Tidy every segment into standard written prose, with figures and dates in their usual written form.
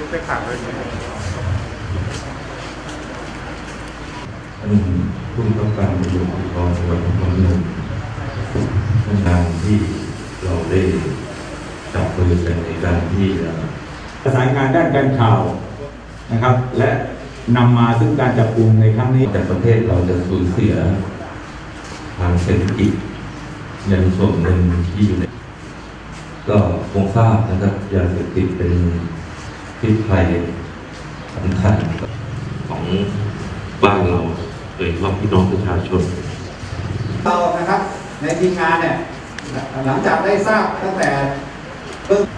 ไปขังเลยผู้ต้องการประโยชน์ของจังหวัดนครพนมเป็นงานที่เราได้จับมือกันในการที่จะประสานงานด้านการข่าวนะครับและนำมาซึ่งการจับกุมในครั้งนี้แต่ประเทศเราจะสูญเสียทางเศรษฐกิจเงินส่วนหนึ่งที่อยู่ในก็คงทราบนะครับยาเสพติดเป็นพิษภัยสำคัญของบ้านเราโดยเฉพาะพี่น้องประชาชนเรานะครับในทีมงานเนี่ยหลังจากได้ทราบตั้งแต่เบื้อง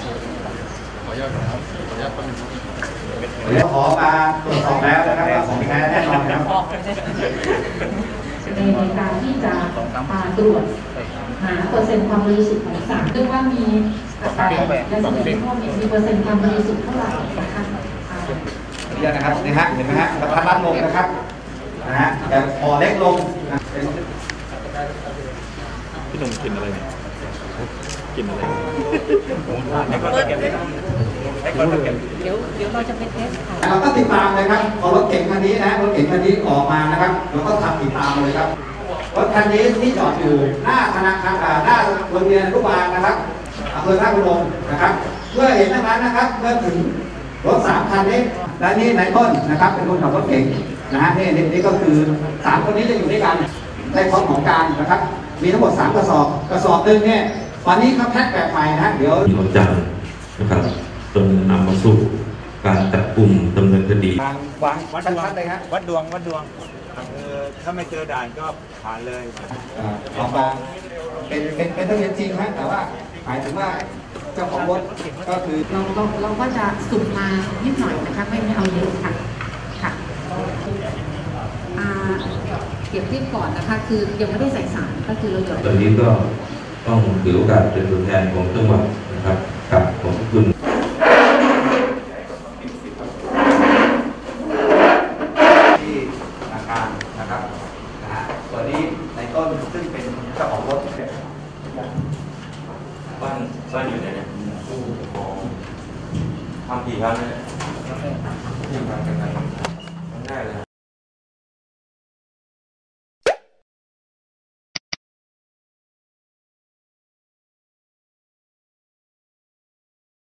ขอมาตรวจสอบแล้วนะครับว่าของแท้แน่นอนครับในการที่จะตรวจหาเปอร์เซ็นต์ความบริสุทธิ์ของสารด้วยว่ามีอัตราและสิ่งที่พ่อมีเปอร์เซ็นต์ความบริสุทธิ์เท่าไหร่นะคะเยอะนะครับนี่ฮะเห็นไหมฮะกระทัดรัดลงนะครับนะฮะแต่พอเล็กลงพี่หนุ่มกินอะไรเนี่ยกินอะไรเดี๋ยวเราจะไปเทสค่ะเราก็ติดตามเลยครับพอรถเก๋งคันนี้นะรถเก๋งคันนี้ออกมานะครับเราก็ทำติดตามเลยครับรถคันนี้ที่จอดอยู่หน้าธนาคารหน้าโรงเรียนอนุบาลนะครับอำเภอท่าอุดมนะครับเมื่อเห็นดังนั้นนะครับเมื่อถึงรถ3 คันนี้และนี่นายต้นนะครับเป็นคนขับรถเก๋งนะฮะนี่ก็คือ3 คนนี้จะอยู่ด้วยกันในพร้อมของการนะครับมีทั้งหมด3 กระสอบหนึ่งเนี่ยวันนี้เขาแพ็คแบบใหม่นะเดี๋ยวหัวใจนะครับจนนำมาสู่การจับกุมดำเนินคดีวางชัดๆเลยครับวัดดวงถ้าไม่เจอด่านก็ผ่านเลยออกมาเป็นทะเบียนจริงนะแต่ว่าหมายถึงว่าเจ้าของรถก็คือเราก็จะสุ่มมานิดหน่อยนะคะไม่เอาเยอะค่ะเก็บที่ก่อนนะคะคือยังไม่ได้ใส่สารก็คือเราหยดตอนนี้ก็ต้องถือโอกาสเป็นตัวแทนของจังหวัดนะครับกับขอบคุณที่อาคารนะครับนะฮะตัวนี้ในต้นซึ่งเป็นเจ้าของรถบ้านอยู่ไหนเนี่ยทำกี่ครั้งเนี่ยครั้งแรกเลย